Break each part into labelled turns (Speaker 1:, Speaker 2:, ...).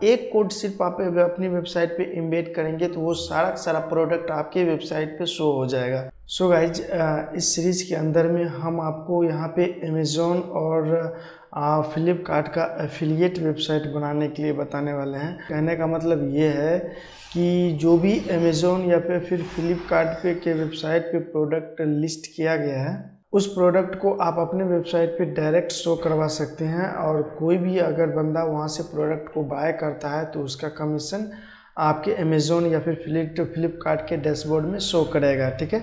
Speaker 1: एक कोड सिर्फ आप अपनी वेबसाइट पे एम्बेड करेंगे तो वो सारा का सारा प्रोडक्ट आपके वेबसाइट पे शो हो जाएगा। सो गाइज, इस सीरीज़ के अंदर में हम आपको यहाँ पे अमेज़ॉन और फ्लिपकार्ट का एफिलिएट वेबसाइट बनाने के लिए बताने वाले हैं। कहने का मतलब ये है कि जो भी अमेज़ॉन या फिर फ्लिपकार्ट पे के वेबसाइट पे प्रोडक्ट लिस्ट किया गया है, उस प्रोडक्ट को आप अपने वेबसाइट पे डायरेक्ट शो करवा सकते हैं और कोई भी अगर बंदा वहाँ से प्रोडक्ट को बाय करता है तो उसका कमीशन आपके अमेज़ॉन या फिर फ्लिपकार्ट के डैशबोर्ड में शो करेगा। ठीक है,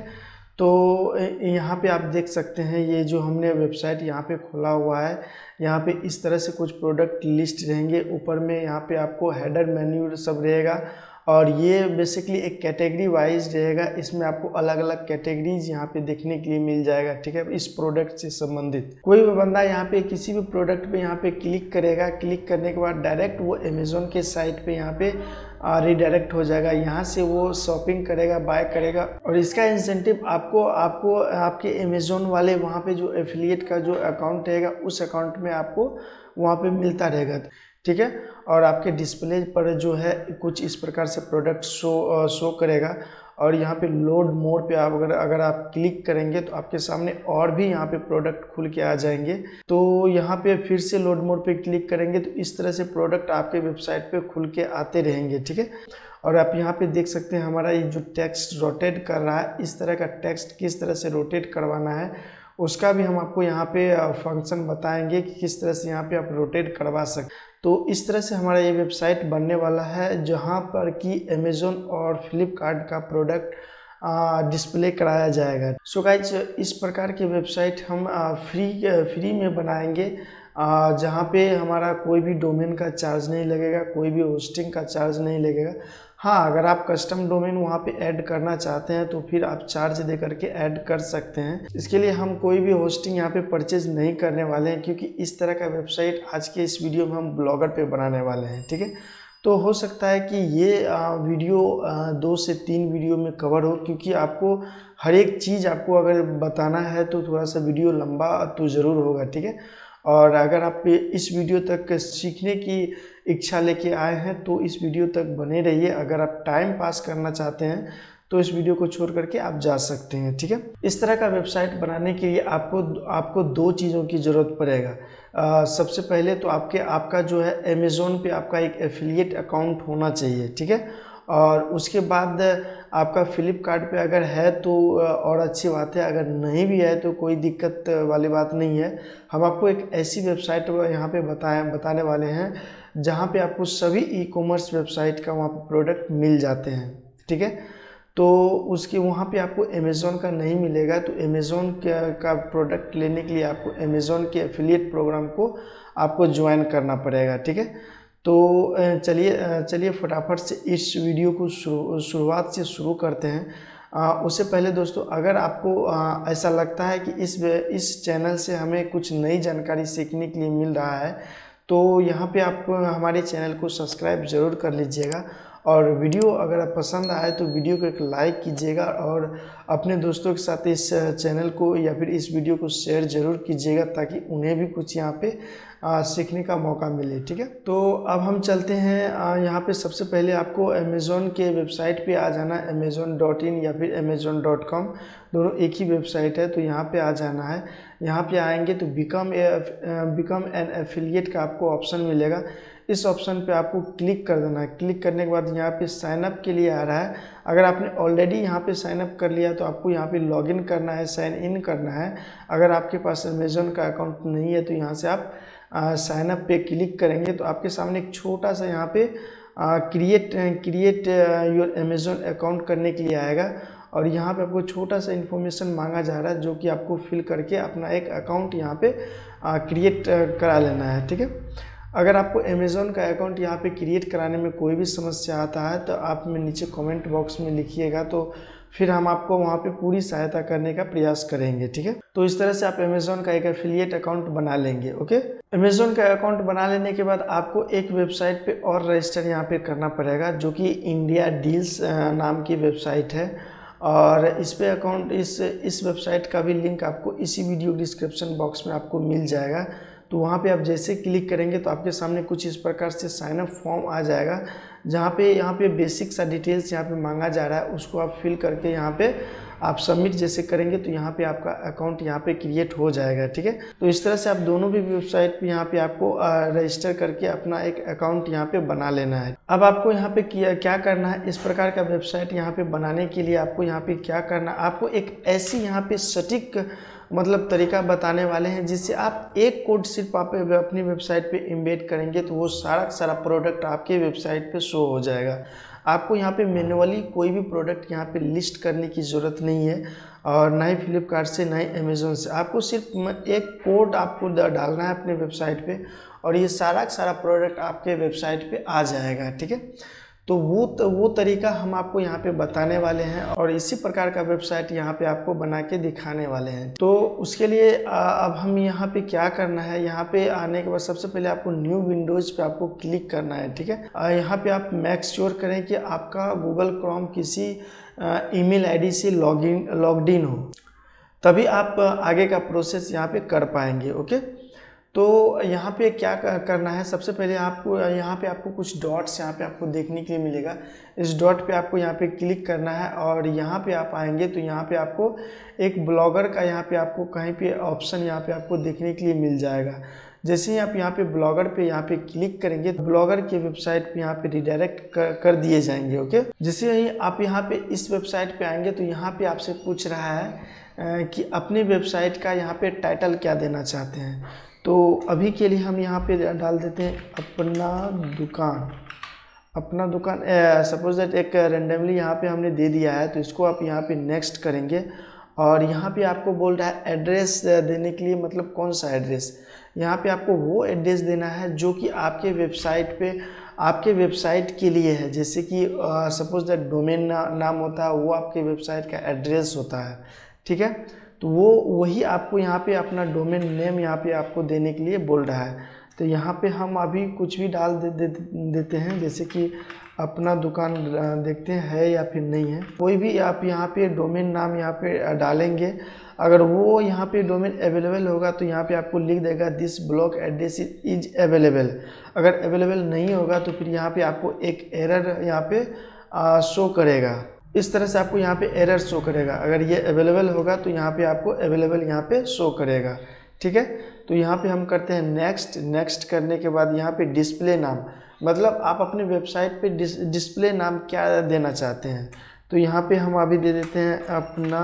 Speaker 1: तो यहाँ पे आप देख सकते हैं ये जो हमने वेबसाइट यहाँ पे खोला हुआ है, यहाँ पे इस तरह से कुछ प्रोडक्ट लिस्ट रहेंगे। ऊपर में यहाँ पे आपको हेडर मेन्यू सब रहेगा और ये बेसिकली एक कैटेगरी वाइज रहेगा। इसमें आपको अलग अलग कैटेगरीज यहाँ पे देखने के लिए मिल जाएगा। ठीक है, इस प्रोडक्ट से संबंधित कोई भी बंदा यहाँ पे किसी भी प्रोडक्ट पे यहाँ पे क्लिक करेगा, क्लिक करने के बाद डायरेक्ट वो अमेज़ॉन के साइट पे यहाँ पे रिडायरेक्ट हो जाएगा। यहाँ से वो शॉपिंग करेगा, बाय करेगा और इसका इंसेंटिव आपको आपके अमेज़ॉन वाले वहाँ पे जो एफिलिएट का जो अकाउंट रहेगा उस अकाउंट में आपको वहाँ पे मिलता रहेगा। ठीक है, और आपके डिस्प्ले पर जो है कुछ इस प्रकार से प्रोडक्ट शो करेगा और यहाँ पे लोड मोड पे आप अगर आप क्लिक करेंगे तो आपके सामने और भी यहाँ पे प्रोडक्ट खुल के आ जाएंगे। तो यहाँ पे फिर से लोड मोड पे क्लिक करेंगे तो इस तरह से प्रोडक्ट आपके वेबसाइट पे खुल के आते रहेंगे। ठीक है, और आप यहाँ पे देख सकते हैं हमारा ये जो टेक्स्ट रोटेट कर रहा है, इस तरह का टेक्स्ट किस तरह से रोटेट करवाना है उसका भी हम आपको यहाँ पे फंक्शन बताएंगे कि किस तरह से यहाँ पे आप रोटेट करवा सकते। तो इस तरह से हमारा ये वेबसाइट बनने वाला है जहाँ पर कि अमेज़ॉन और फ्लिपकार्ट का प्रोडक्ट डिस्प्ले कराया जाएगा। सो गाइज, इस प्रकार की वेबसाइट हम फ्री में बनाएंगे जहाँ पे हमारा कोई भी डोमेन का चार्ज नहीं लगेगा, कोई भी होस्टिंग का चार्ज नहीं लगेगा। हाँ, अगर आप कस्टम डोमेन वहाँ पे ऐड करना चाहते हैं तो फिर आप चार्ज दे करके ऐड कर सकते हैं। इसके लिए हम कोई भी होस्टिंग यहाँ पे परचेज नहीं करने वाले हैं क्योंकि इस तरह का वेबसाइट आज के इस वीडियो में हम ब्लॉगर पे बनाने वाले हैं। ठीक है, तो हो सकता है कि ये वीडियो 2 से 3 वीडियो में कवर हो क्योंकि आपको हर एक चीज़ आपको अगर बताना है तो थोड़ा सा वीडियो लंबा तो ज़रूर होगा। ठीक है, और अगर आप इस वीडियो तक सीखने की इच्छा लेके आए हैं तो इस वीडियो तक बने रहिए। अगर आप टाइम पास करना चाहते हैं तो इस वीडियो को छोड़ करके आप जा सकते हैं। ठीक है, इस तरह का वेबसाइट बनाने के लिए आपको 2 चीज़ों की ज़रूरत पड़ेगा। सबसे पहले तो आपका जो है अमेज़ॉन पे आपका एक एफिलिएट अकाउंट होना चाहिए। ठीक है, और उसके बाद आपका फ्लिपकार्ट पे अगर है तो और अच्छी बात है, अगर नहीं भी है तो कोई दिक्कत वाली बात नहीं है। हम आपको एक ऐसी वेबसाइट यहाँ पे बताने वाले हैं जहाँ पे आपको सभी ई कॉमर्स वेबसाइट का वहाँ पे प्रोडक्ट मिल जाते हैं। ठीक है, तो उसके वहाँ पे आपको अमेज़ॉन का नहीं मिलेगा, तो अमेज़ॉन का प्रोडक्ट लेने के लिए आपको अमेज़ॉन के एफिलिएट प्रोग्राम को आपको ज्वाइन करना पड़ेगा। ठीक है, तो चलिए फटाफट से इस वीडियो को शुरुआत से शुरू करते हैं। उससे पहले दोस्तों, अगर आपको ऐसा लगता है कि इस चैनल से हमें कुछ नई जानकारी सीखने के लिए मिल रहा है तो यहाँ पे आप हमारे चैनल को सब्सक्राइब ज़रूर कर लीजिएगा और वीडियो अगर आप पसंद आए तो वीडियो को एक लाइक कीजिएगा और अपने दोस्तों के साथ इस चैनल को या फिर इस वीडियो को शेयर ज़रूर कीजिएगा ताकि उन्हें भी कुछ यहाँ पे सीखने का मौका मिले। ठीक है, तो अब हम चलते हैं। यहाँ पे सबसे पहले आपको अमेज़ॉन के वेबसाइट पे आ जाना है। amazon.in या फिर amazon.com दोनों एक ही वेबसाइट है, तो यहाँ पे आ जाना है। यहाँ पे आएंगे तो बिकम एन एफिलिएट का आपको ऑप्शन मिलेगा। इस ऑप्शन पे आपको क्लिक कर देना है। क्लिक करने के बाद यहाँ पे साइन अप के लिए आ रहा है। अगर आपने ऑलरेडी यहाँ पे साइन अप कर लिया तो आपको यहाँ पे लॉगिन करना है, साइन इन करना है। अगर आपके पास अमेज़ॉन का अकाउंट नहीं है तो यहाँ से आप साइन अप पे क्लिक करेंगे तो आपके सामने एक छोटा सा यहाँ पे क्रिएट योर अमेज़ॉन अकाउंट करने के लिए आएगा और यहाँ पे आपको छोटा सा इन्फॉर्मेशन मांगा जा रहा है जो कि आपको फिल करके अपना एक अकाउंट यहाँ पे क्रिएट करा लेना है। ठीक है, अगर आपको अमेज़ॉन का अकाउंट यहाँ पे क्रिएट कराने में कोई भी समस्या आता है तो आप में नीचे कमेंट बॉक्स में लिखिएगा, तो फिर हम आपको वहाँ पे पूरी सहायता करने का प्रयास करेंगे। ठीक है, तो इस तरह से आप अमेज़ॉन का एक एफिलिएट अकाउंट बना लेंगे। ओके, अमेज़ॉन का अकाउंट बना लेने के बाद आपको एक वेबसाइट पे और रजिस्टर यहाँ पे करना पड़ेगा जो कि इंडिया डील्स नाम की वेबसाइट है और इस पे अकाउंट इस वेबसाइट का भी लिंक आपको इसी वीडियो डिस्क्रिप्शन बॉक्स में आपको मिल जाएगा। तो वहाँ पे आप जैसे क्लिक करेंगे तो आपके सामने कुछ इस प्रकार से साइन अप फॉर्म आ जाएगा, जहाँ पे यहाँ पे बेसिक सा डिटेल्स यहाँ पे मांगा जा रहा है, उसको आप फिल करके यहाँ पे आप सबमिट जैसे करेंगे तो यहाँ पे आपका अकाउंट यहाँ पे क्रिएट हो जाएगा। ठीक है, तो इस तरह से आप दोनों भी वेबसाइट पे यहाँ पे आपको रजिस्टर करके अपना एक अकाउंट यहाँ पे बना लेना है। अब आपको यहाँ पे क्या करना है, इस प्रकार का वेबसाइट यहाँ पे बनाने के लिए आपको यहाँ पे क्या करना है, आपको एक ऐसी यहाँ पे सटीक मतलब तरीका बताने वाले हैं जिससे आप एक कोड सिर्फ आप अपनी वेबसाइट पे एम्बेड करेंगे तो वो सारा प्रोडक्ट आपके वेबसाइट पे शो हो जाएगा। आपको यहाँ पे मैन्युअली कोई भी प्रोडक्ट यहाँ पे लिस्ट करने की ज़रूरत नहीं है, और ना ही फ्लिपकार्ट से ना ही अमेज़ोन से। आपको सिर्फ एक कोड आपको डालना है अपने वेबसाइट पे और ये सारा प्रोडक्ट आपके वेबसाइट पे आ जाएगा। ठीक है, तो वो तरीका हम आपको यहाँ पे बताने वाले हैं और इसी प्रकार का वेबसाइट यहाँ पे आपको बना के दिखाने वाले हैं। तो उसके लिए अब हम यहाँ पे क्या करना है, यहाँ पे आने के बाद सबसे पहले आपको न्यू विंडोज़ पे आपको क्लिक करना है। ठीक है, यहाँ पे आप मेक श्योर करें कि आपका गूगल क्रोम किसी ईमेल आईडी से लॉग्ड इन हो, तभी आप आगे का प्रोसेस यहाँ पे कर पाएंगे। ओके, तो यहाँ पे क्या करना है, सबसे पहले आपको यहाँ पे आपको कुछ डॉट्स यहाँ पे आपको देखने के लिए मिलेगा। इस डॉट पे आपको यहाँ पे क्लिक करना है और यहाँ पे आप आएंगे तो यहाँ पे आपको एक ब्लॉगर का यहाँ पे आपको कहीं पे ऑप्शन यहाँ पे आपको देखने के लिए मिल जाएगा। जैसे ही आप यहाँ पे ब्लॉगर पे यहाँ पे क्लिक करेंगे तो ब्लॉगर के वेबसाइट पे यहाँ पे रिडायरेक्ट कर दिए जाएंगे। ओके, जैसे ही आप यहाँ पे इस वेबसाइट पे आएंगे तो यहाँ पे आपसे पूछ रहा है कि अपनी वेबसाइट का यहाँ पे टाइटल क्या देना चाहते हैं। तो अभी के लिए हम यहाँ पे डाल देते हैं अपना दुकान सपोज दैट एक रेंडमली यहाँ पे हमने दे दिया है, तो इसको आप यहाँ पे नेक्स्ट करेंगे और यहाँ पे आपको बोल रहा है एड्रेस देने के लिए, मतलब कौन सा एड्रेस। यहाँ पे आपको वो एड्रेस देना है जो कि आपके वेबसाइट के लिए है, जैसे कि सपोज दैट डोमेन नाम होता है, वो आपके वेबसाइट का एड्रेस होता है। ठीक है, तो वही आपको यहाँ पे अपना डोमेन नेम यहाँ पे आपको देने के लिए बोल रहा है। तो यहाँ पे हम अभी कुछ भी डाल देते हैं, जैसे कि अपना दुकान देखते हैं है या फिर नहीं है। कोई भी आप यहाँ पे डोमेन नाम यहाँ पे डालेंगे, अगर वो यहाँ पे डोमेन अवेलेबल होगा तो यहाँ पे आपको लिख देगा this blog address is available. अगर अवेलेबल नहीं होगा तो फिर यहाँ पे आपको एक एरर यहाँ पे शो करेगा। इस तरह से आपको यहाँ पे एरर शो करेगा। अगर ये अवेलेबल होगा तो यहाँ पे आपको अवेलेबल यहाँ पे शो करेगा। ठीक है, तो यहाँ पे हम करते हैं नेक्स्ट करने के बाद यहाँ पे डिस्प्ले नाम, मतलब आप अपने वेबसाइट पे डिस्प्ले नाम क्या देना चाहते हैं। तो यहाँ पे हम अभी दे देते हैं अपना,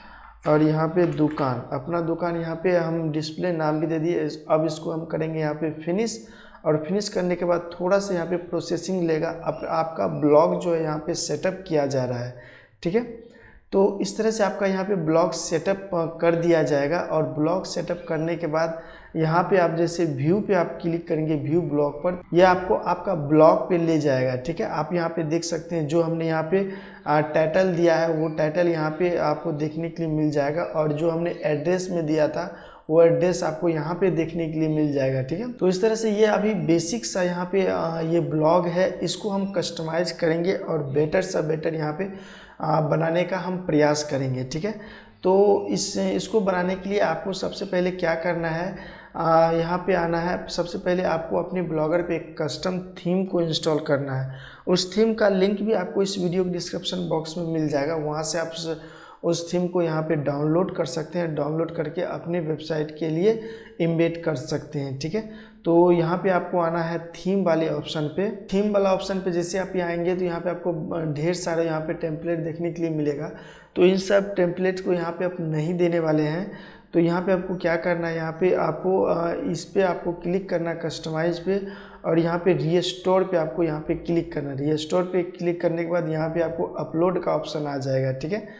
Speaker 1: और यहाँ पे अपना दुकान यहाँ पे हम डिस्प्ले नाम भी दे दिए। अब इसको हम करेंगे यहाँ पे फिनिश, और फिनिश करने के बाद थोड़ा सा यहाँ पे प्रोसेसिंग लेगा। आपका ब्लॉग जो है यहाँ पे सेटअप किया जा रहा है। ठीक है, तो इस तरह से आपका यहाँ पे ब्लॉग सेटअप कर दिया जाएगा। और ब्लॉग सेटअप करने के बाद यहाँ पे आप जैसे व्यू पे आप क्लिक करेंगे, व्यू ब्लॉग पर, यह आपको आपका ब्लॉग पे ले जाएगा। ठीक है, आप यहाँ पे देख सकते हैं जो हमने यहाँ पे टाइटल दिया है वो टाइटल यहाँ पे आपको देखने के लिए मिल जाएगा, और जो हमने एड्रेस में दिया था वो एड्रेस आपको यहाँ पे देखने के लिए मिल जाएगा। ठीक है, तो इस तरह से ये अभी बेसिक सा यहाँ पे ये ब्लॉग है, इसको हम कस्टमाइज करेंगे और बेटर सा बेटर यहाँ पे बनाने का हम प्रयास करेंगे। ठीक है, तो इसको बनाने के लिए आपको सबसे पहले क्या करना है, यहाँ पे आना है। सबसे पहले आपको अपने ब्लॉगर पे एक कस्टम थीम को इंस्टॉल करना है। उस थीम का लिंक भी आपको इस वीडियो के डिस्क्रिप्शन बॉक्स में मिल जाएगा, वहाँ से आप उस थीम को यहाँ पे डाउनलोड कर सकते हैं। डाउनलोड करके अपने वेबसाइट के लिए एम्बेड कर सकते हैं। ठीक है, तो यहाँ पे आपको आना है थीम वाले ऑप्शन पे। थीम वाला ऑप्शन पे जैसे आप आएंगे तो यहाँ पे आपको ढेर सारे यहाँ पे टेम्पलेट देखने के लिए मिलेगा। तो इन सब टेम्पलेट को यहाँ पे आप नहीं देने वाले हैं। तो यहाँ पे आपको क्या करना है, यहाँ पे आपको इस पे आपको क्लिक करना कस्टमाइज पे, और यहाँ पे रीस्टोर पे आपको यहाँ पे क्लिक करना। रीस्टोर पे क्लिक करने के बाद यहाँ पे आपको अपलोड का ऑप्शन आ जाएगा। ठीक है,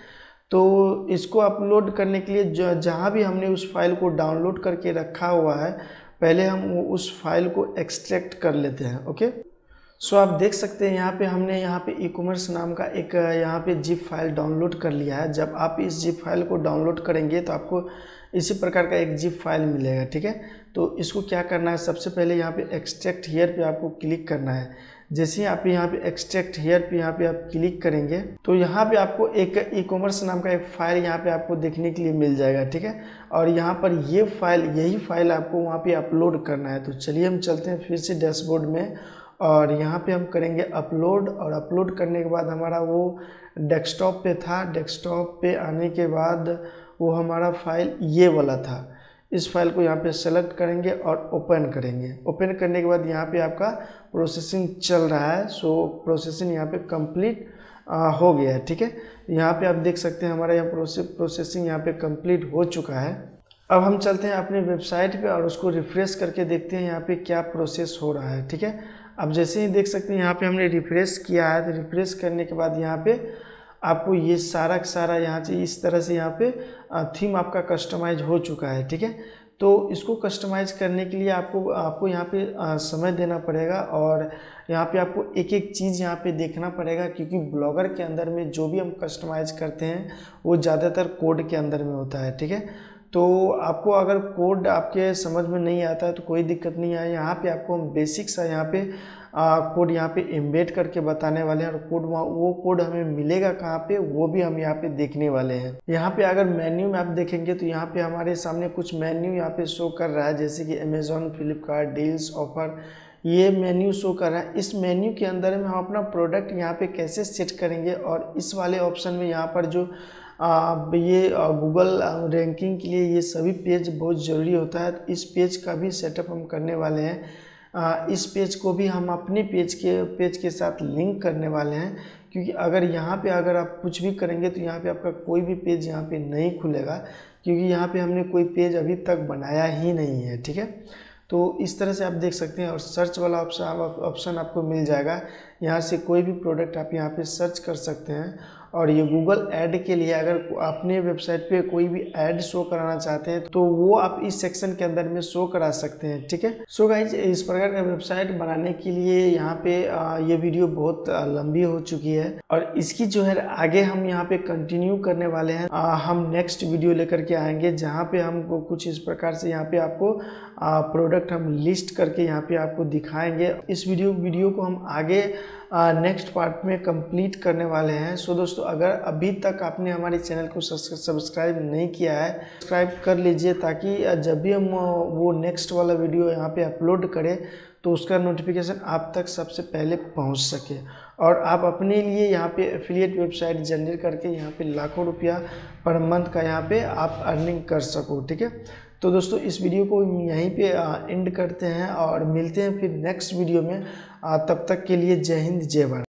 Speaker 1: तो इसको अपलोड करने के लिए जहाँ भी हमने उस फाइल को डाउनलोड करके रखा हुआ है, पहले हम उस फाइल को एक्सट्रैक्ट कर लेते हैं। ओके, सो आप देख सकते हैं यहाँ पे हमने यहाँ पे ई कॉमर्स नाम का एक यहाँ पे जिप फाइल डाउनलोड कर लिया है। जब आप इस जिप फाइल को डाउनलोड करेंगे तो आपको इसी प्रकार का एक जिप फाइल मिलेगा। ठीक है, तो इसको क्या करना है, सबसे पहले यहाँ पे एक्सट्रैक्ट हियर पे आपको क्लिक करना है। जैसे ही आप यहाँ पे एक्सट्रैक्ट हेयर पे यहाँ पे आप क्लिक करेंगे तो यहाँ पे आपको एक ई कॉमर्स नाम का एक फाइल यहाँ पे आपको देखने के लिए मिल जाएगा, ठीक है। और यहाँ पर ये फाइल, यही फाइल आपको वहाँ पे अपलोड करना है। तो चलिए हम चलते हैं फिर से डैशबोर्ड में और यहाँ पे हम करेंगे अपलोड। और अपलोड करने के बाद हमारा वो डेस्कटॉप पे था, डेस्कटॉप पे आने के बाद वो हमारा फाइल ये वाला था। इस फाइल को यहाँ पे सेलेक्ट करेंगे और ओपन करेंगे। ओपन करने के बाद यहाँ पे आपका प्रोसेसिंग चल रहा है। सो प्रोसेसिंग यहाँ पे कंप्लीट हो गया है, ठीक है। यहाँ पे आप देख सकते हैं हमारा यहाँ प्रोसेसिंग यहाँ पे कंप्लीट हो चुका है। अब हम चलते हैं अपने वेबसाइट पे और उसको रिफ्रेश करके देखते हैं यहाँ पे क्या प्रोसेस हो रहा है, ठीक है। अब जैसे ही देख सकते हैं यहाँ पे हमने रिफ्रेश किया है, तो रिफ्रेश करने के बाद यहाँ पे आपको ये सारा का सारा यहाँ से इस तरह से यहाँ पे थीम आपका कस्टमाइज हो चुका है, ठीक है। तो इसको कस्टमाइज करने के लिए आपको यहाँ पे समय देना पड़ेगा और यहाँ पे आपको एक एक चीज़ यहाँ पे देखना पड़ेगा, क्योंकि ब्लॉगर के अंदर में जो भी हम कस्टमाइज करते हैं वो ज़्यादातर कोड के अंदर में होता है, ठीक है। तो आपको अगर कोड आपके समझ में नहीं आता है तो कोई दिक्कत नहीं है। यहाँ पे आपको हम बेसिक सा यहाँ पे कोड यहाँ पे एम्बेड करके बताने वाले हैं और वो कोड हमें मिलेगा कहाँ पे, वो भी हम यहाँ पे देखने वाले हैं। यहाँ पे अगर मेन्यू में आप देखेंगे तो यहाँ पे हमारे सामने कुछ मेन्यू यहाँ पे शो कर रहा है, जैसे कि अमेजोन, फ्लिपकार्ट, डील्स, ऑफर, ये मेन्यू शो कर रहा है। इस मेन्यू के अंदर में हम अपना प्रोडक्ट यहाँ पे कैसे सेट करेंगे और इस वाले ऑप्शन में यहाँ पर जो ये गूगल रैंकिंग के लिए ये सभी पेज बहुत ज़रूरी होता है। तो इस पेज का भी सेटअप हम करने वाले हैं। इस पेज को भी हम अपने पेज के साथ लिंक करने वाले हैं, क्योंकि अगर यहाँ पे अगर आप कुछ भी करेंगे तो यहाँ पे आपका कोई भी पेज यहाँ पे नहीं खुलेगा, क्योंकि यहाँ पे हमने कोई पेज अभी तक बनाया ही नहीं है, ठीक है। तो इस तरह से आप देख सकते हैं और सर्च वाला ऑप्शन आपको मिल जाएगा। यहाँ से कोई भी प्रोडक्ट आप यहाँ पे सर्च कर सकते हैं। और ये गूगल ऐड के लिए अगर अपने वेबसाइट पे कोई भी ऐड शो कराना चाहते हैं तो वो आप इस सेक्शन के अंदर में शो करा सकते हैं, ठीक है। सो गाइज, इस प्रकार का वेबसाइट बनाने के लिए यहाँ पे ये वीडियो बहुत लंबी हो चुकी है और इसकी जो है आगे हम यहाँ पे कंटिन्यू करने वाले हैं। हम नेक्स्ट वीडियो लेकर के आएंगे जहाँ पे हमको कुछ इस प्रकार से यहाँ पे आपको प्रोडक्ट हम लिस्ट करके यहाँ पे आपको दिखाएंगे। इस वीडियो को हम आगे नेक्स्ट पार्ट में कंप्लीट करने वाले हैं। सो दोस्तों, अगर अभी तक आपने हमारे चैनल को सब्सक्राइब नहीं किया है, सब्सक्राइब कर लीजिए, ताकि जब भी हम वो नेक्स्ट वाला वीडियो यहाँ पे अपलोड करें तो उसका नोटिफिकेशन आप तक सबसे पहले पहुँच सके और आप अपने लिए यहाँ पे एफिलिएट वेबसाइट जनरेट करके यहाँ पे लाखों रुपया पर मंथ का यहाँ पे आप अर्निंग कर सको, ठीक है। तो दोस्तों, इस वीडियो को यहीं पे एंड करते हैं और मिलते हैं फिर नेक्स्ट वीडियो में। तब तक के लिए जय हिंद, जय भारत।